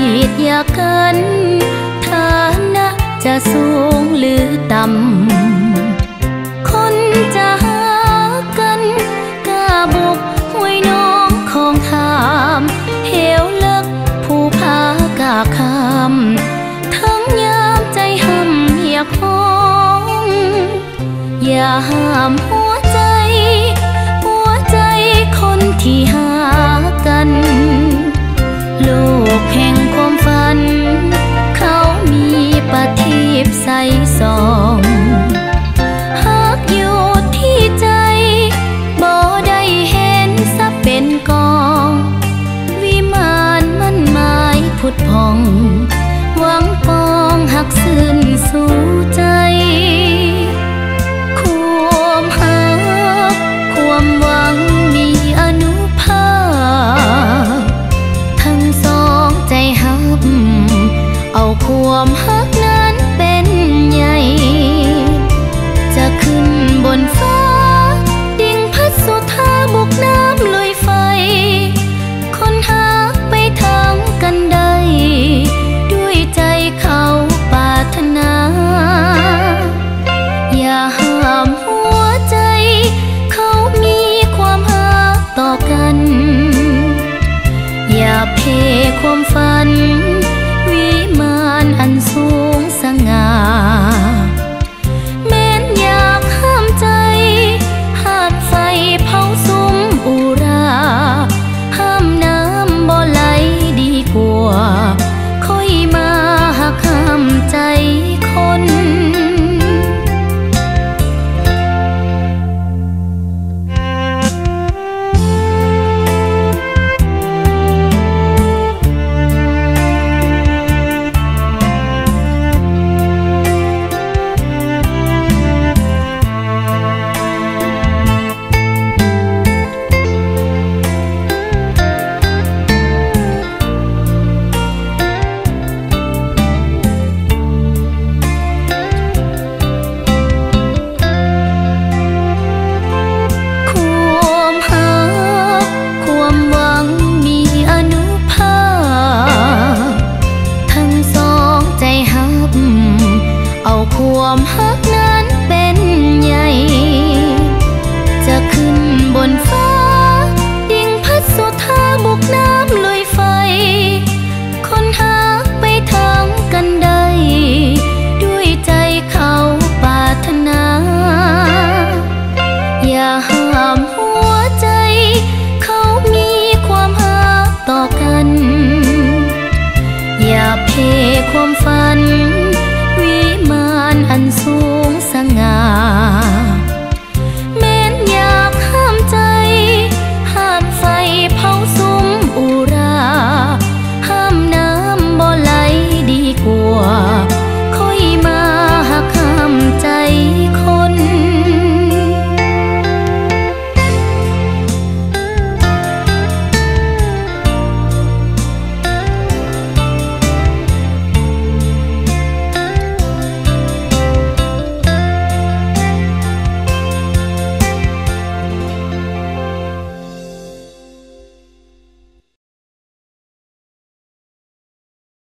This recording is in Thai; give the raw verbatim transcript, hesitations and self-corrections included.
ขีดอยากกันฐานะจะสูงหรือต่ำคนจะหากันกล้าบุกห้วยน้องของขามเหวเลิกผู้พากาคำทั้งยามใจห้ำเหียกห้องอย่าห้ามหัวใจหัวใจคนที่หากันโลกแห่งความฝันเขามีประทีปใสส่องหากอยู่ที่ใจบ่ได้เห็นสักเป็นกองวิมานมั่นหมายพุทธพองหวังปองหักซื่นสู่ใจความหักความหวังมีอนุภาพทั้งสองใจหับเอาความหักนั้นเป็นใหญ่จะขึ้นบนฟ้าดิ่งพัดสุธาบุกน้ำลุยไฟคนหักไปทางกันได้ด้วยใจเขาปรารถนาอย่าห้ามหัวใจเขามีความหักต่อกันอย่าเพความฝันวิมานอันสูงสง่าแม้นอยากห้ามใจหาดไฟเผาสุมอุราห้ามน้ำบ่ไหลดีกว่าค่อยมาหักห้ามใจคนความหักนั้นเป็นใหญ่จะขึ้นบนฟ้าดิ่งพัดสุธาบุกน้ำลุยไฟคนหักไปทางกันได้ด้วยใจเขาปรารถนาอย่าห้ามหัวใจเขามีความหักต่อกันอย่าเพความฝัน